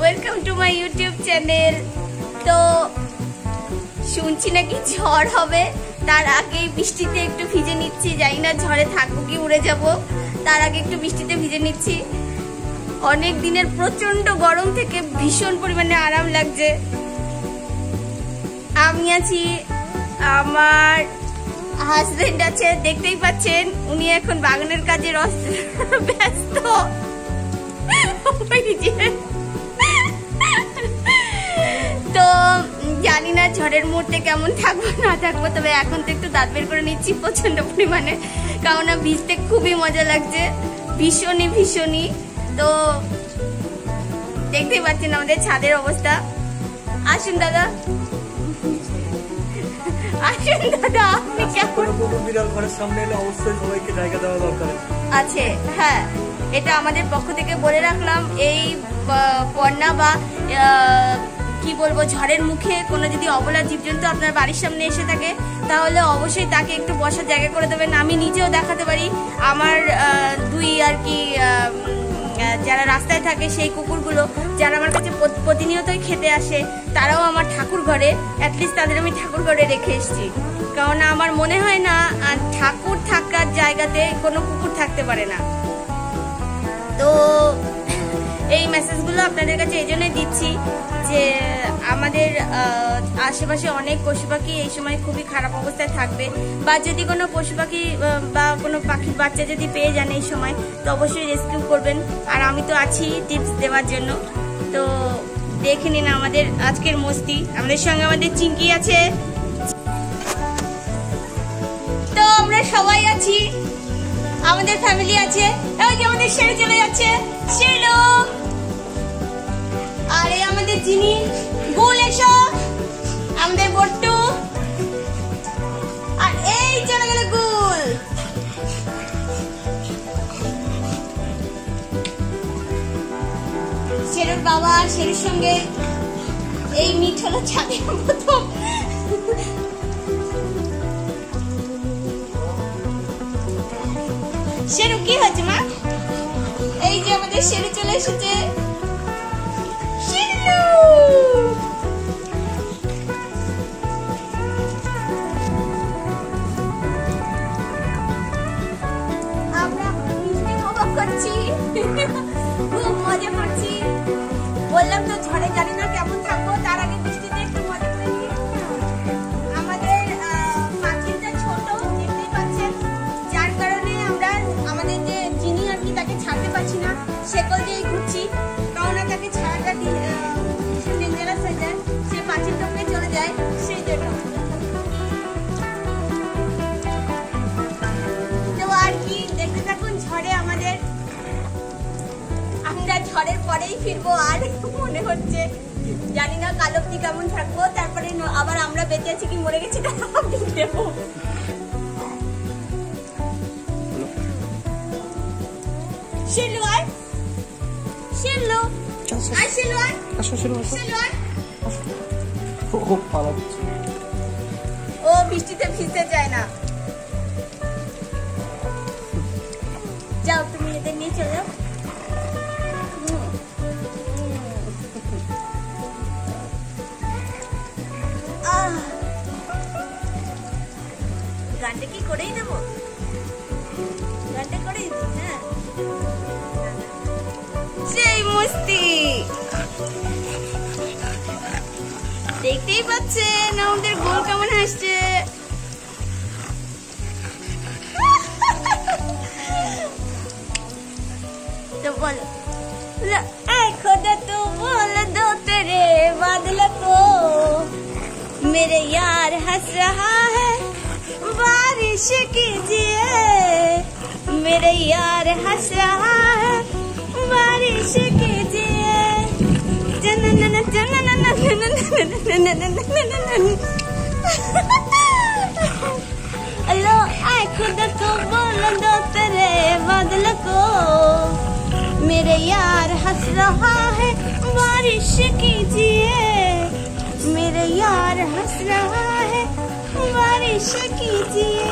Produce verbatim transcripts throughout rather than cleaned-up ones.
Welcome to my YouTube channel. তো শুনছি নাকি ঝড় হবে, তার আগে বৃষ্টিতে একটু ভিজে নিচ্ছি। জানি না ঝড়ে থাকবো কি উড়ে যাব, তার আগে একটু বৃষ্টিতে ভিজে নিচ্ছি। অনেক দিনের প্রচন্ড গরম থেকে ভীষণ পরিমাণে আরাম লাগছে। আমি আছি, আমার হাজবেন্ড আছে, দেখতেই পাচ্ছেন উনি এখন বাগানের কাজে ব্যস্ত। তো জানি না ঝড়ের মুহূর্তে কেমন থাকবো না থাকবো, তবে এখন তো একটু দাঁত বের করে নিচ্ছি প্রচন্ড পরিমাণে, কারণ ভিজতে খুবই মজা লাগছে, ভীষণই ভীষণই। তো দেখতেই পাচ্ছেন আমাদের ছাদের অবস্থা। আসুন দাদা, আসুন দাদা, আপনি কেমন? বিড়াল ঘরের সামনে এলে অবশ্যই সবাইকে জায়গা দেওয়া দরকার আছে। হ্যাঁ, এটা আমাদের পক্ষ থেকে বলে রাখলাম। এই বন্যা বা কি বলবো ঝড়ের মুখে কোনো যদি অবলা জীবজন্তু আপনার বাড়ির সামনে এসে থাকে, তাহলে অবশ্যই তাকে একটু বসার জায়গা করে দেবেন। আমি নিজেও দেখাতে পারি, আমার দুই আর কি যারা রাস্তায় থাকে সেই কুকুরগুলো, যারা আমার কাছে প্রতিনিয়তই খেতে আসে, তারাও আমার ঠাকুর ঘরে, অ্যাটলিস্ট তাদের আমি ঠাকুর ঘরে রেখে এসেছি। কারণ আমার মনে হয় না ঠাকুর থাকার জায়গাতে কোনো কুকুর থাকতে পারে না। তো এই মেসেজগুলো আপনাদের কাছে এই জন্যই দিচ্ছি যে আমাদের আশেপাশে অনেক পশু পাখি এই সময় খুবই খারাপ অবস্থায় থাকবে, বা যদি কোনো পশু পাখি বা কোনো পাখির বাচ্চা যদি পেয়ে যান এই সময়, তো অবশ্যই রেস্কিউ করবেন। আর আমি তো আছি টিপস দেওয়ার জন্য। তো দেখে নিন আমাদের আজকের মস্তি। আমাদের সঙ্গে আমাদের চিঙ্কি আছে, তো আমরা সবাই আছি, আমাদের ফ্যামিলি আছে। ওই যে আমাদের শেরু চলে যাচ্ছে, শেরু। আর এই আমাদের চিনি, গুল এসো, আমাদের বট্টু, আর এই চলে গেল গুল। শেরুর বাবা আর শেরুর সঙ্গে এই মিট হলো ছাদের প্রথম। শেরু কি হয়েছে মা? এই যে আমাদের শেরু চলে এসেছে। আমরা উপভোগ করছি, খুব মজা করছি। বললাম তো ঝড়ে জানি না কেমন থাকবো, তার আগে বৃষ্টিতে একটু মজা করে নিই। আমাদের পাখিটা ছোট, দেখতেই পাচ্ছেন, যার কারণে আমরা আমাদের যে চিনি আর কি তাকে ছাড়তে পারছি না, শেকল দিয়েই ঘুরছি। কারণ তাকে ছাড়াটা ডেঞ্জারাস হয়ে যায়, সে পাখির টপকে চলে যায়, সেই জন্য। তো আর কি দেখতে থাকুন ঝড়ে আমাদের। আমরা ঝড়ের পরেই ফিরবো, আর মনে হচ্ছে জানি না কাল অবধি কেমন থাকবো, তারপরে আবার আমরা বেঁচে আছি কি মরে গেছি আপনি দেবো। শিলু আয়, শিলু আয়, শিলু আয়, আসো শিলু আসো। শিলু আয়। খুব ভালো হচ্ছে, ও বৃষ্টিতে ভিজতে চায় না। যাও তুমি এদের নিয়ে চলে যাও। গানটা কি করেই দেবো, গানটা করেই দেবো। হ্যাঁ, সেই মস্তি দেখতেই পাচ্ছেন আমাদের গোল কেমন হাসছে। তো বলো, खुदा तो बोल दो तेरे बादल को, मेरे यार हंस रहा है बारिश कीजिए, मेरे यार हंस रहा है बारिश कीजिए। अल्लाह आए खुदा तो बोल दो तेरे बादल को, मेरे यार हंस रहा है बारिश कीजिए, मेरे यार हंस रहा है बारिश कीजिए।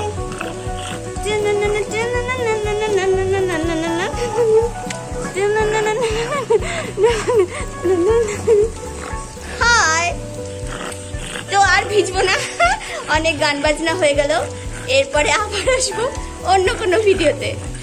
হাই। তো আর ভিজবো না, অনেক গান বাজনা হয়ে গেল, এরপরে আবার আসবো অন্য কোনো ভিডিওতে।